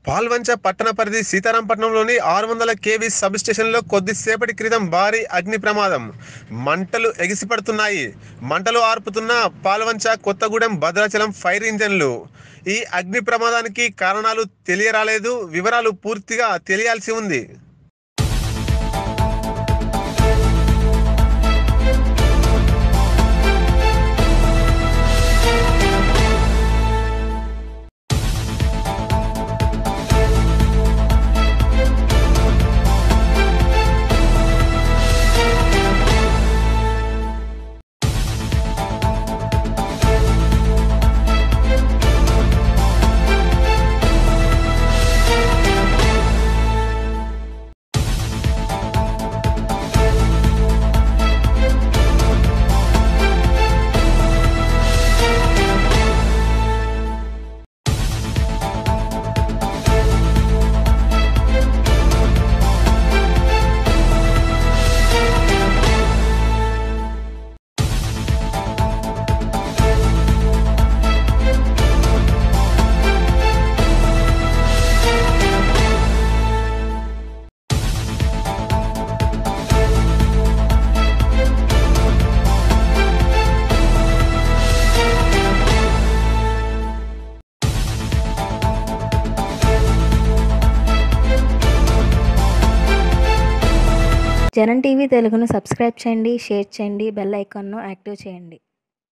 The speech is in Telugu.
పాల్వంచ పట్టణ పరిధి సీతారాంపట్నంలోని 600 కేవీ సబ్ స్టేషన్లో కొద్దిసేపటి క్రితం భారీ అగ్ని ప్రమాదం. మంటలు ఎగిసిపడుతున్నాయి. మంటలు ఆర్పుతున్న పాల్వంచ, కొత్తగూడెం, భద్రాచలం ఫైర్ ఇంజన్లు. ఈ అగ్ని ప్రమాదానికి కారణాలు తెలియరాలేదు. వివరాలు పూర్తిగా తెలియాల్సి ఉంది. జనం టీవీ తెలుగును సబ్స్క్రైబ్ చేయండి, షేర్ చేయండి, బెల్ ఐకాన్ను యాక్టివ్ చేయండి.